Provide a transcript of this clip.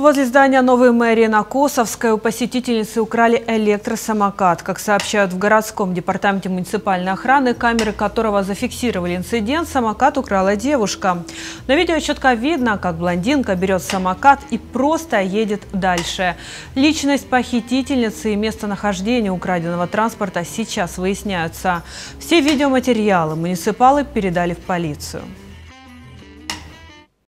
Возле здания новой мэрии на Косовской у посетительницы украли электросамокат. Как сообщают в городском департаменте муниципальной охраны, камеры которого зафиксировали инцидент, самокат украла девушка. На видео четко видно, как блондинка берет самокат и просто едет дальше. Личность похитительницы и местонахождение украденного транспорта сейчас выясняются. Все видеоматериалы муниципалы передали в полицию.